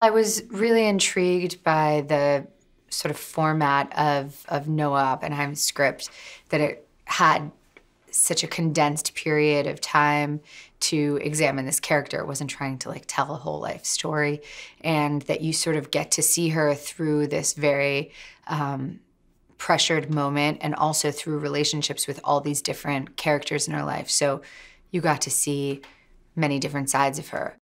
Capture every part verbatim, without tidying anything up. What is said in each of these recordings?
I was really intrigued by the sort of format of, of Noah Oppenheim's script, that it had such a condensed period of time to examine this character. It wasn't trying to like tell a whole life story, and that you sort of get to see her through this very um, pressured moment, and also through relationships with all these different characters in her life. So you got to see many different sides of her.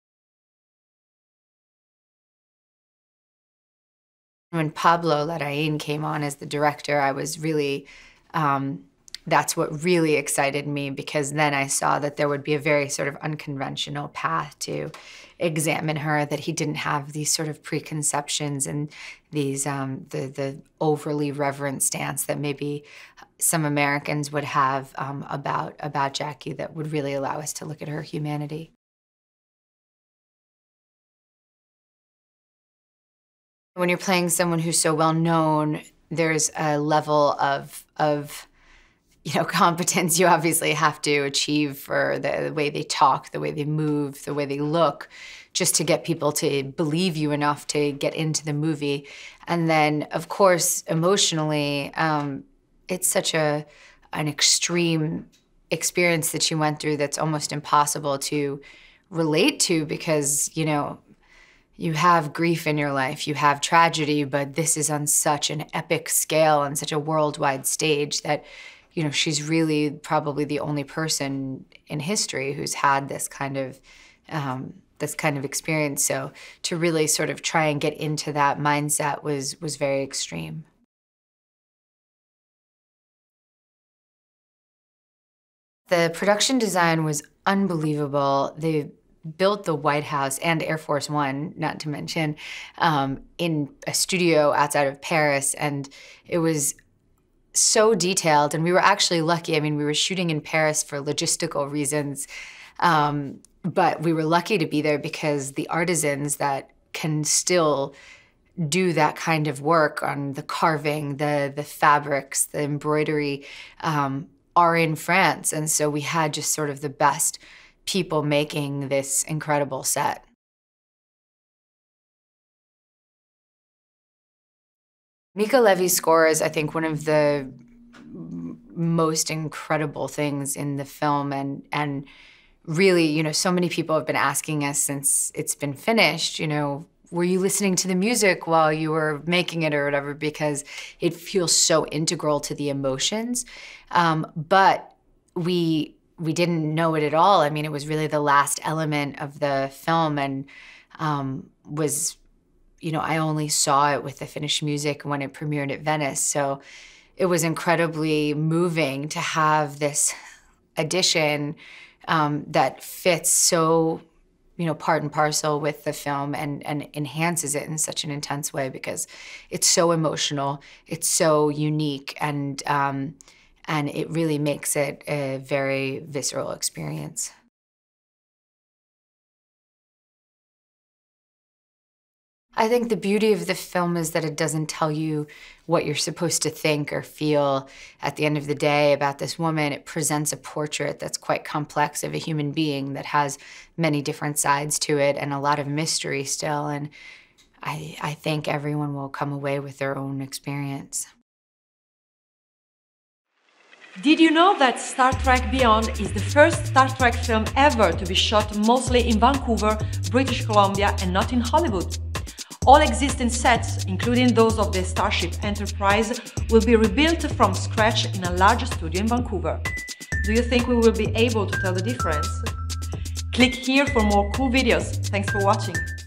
When Pablo Larraín came on as the director, I was really, um, that's what really excited me, because then I saw that there would be a very sort of unconventional path to examine her, that he didn't have these sort of preconceptions and these, um, the, the overly reverent stance that maybe some Americans would have um, about, about Jackie, that would really allow us to look at her humanity. When you're playing someone who's so well known, there's a level of, of you know, competence you obviously have to achieve for the, the way they talk, the way they move, the way they look, just to get people to believe you enough to get into the movie. And then, of course, emotionally, um, it's such a, an extreme experience that she went through that's almost impossible to relate to, because, you know, you have grief in your life, you have tragedy, but this is on such an epic scale, on such a worldwide stage, that, you know, she's really probably the only person in history who's had this kind of, um, this kind of experience. So to really sort of try and get into that mindset was, was very extreme. The production design was unbelievable. They built the White House and Air Force One, not to mention, um, in a studio outside of Paris, and it was so detailed, and we were actually lucky. I mean, we were shooting in Paris for logistical reasons, um, but we were lucky to be there because the artisans that can still do that kind of work on the carving, the, the fabrics, the embroidery, um, are in France, and so we had just sort of the best people making this incredible set. Mika Levy's score is, I think, one of the most incredible things in the film, and and really, you know, so many people have been asking us since it's been finished, you know, were you listening to the music while you were making it or whatever, because it feels so integral to the emotions. Um, but we we didn't know it at all. I mean, it was really the last element of the film, and um, was, you know, I only saw it with the finished music when it premiered at Venice. So it was incredibly moving to have this addition um, that fits so, you know, part and parcel with the film, and, and enhances it in such an intense way, because it's so emotional, it's so unique, and, um, and it really makes it a very visceral experience. I think the beauty of the film is that it doesn't tell you what you're supposed to think or feel at the end of the day about this woman. It presents a portrait that's quite complex of a human being that has many different sides to it and a lot of mystery still. And I, I think everyone will come away with their own experience. Did you know that Star Trek Beyond is the first Star Trek film ever to be shot mostly in Vancouver, British Columbia, and not in Hollywood? All existing sets, including those of the Starship Enterprise, will be rebuilt from scratch in a large studio in Vancouver. Do you think we will be able to tell the difference? Click here for more cool videos. Thanks for watching.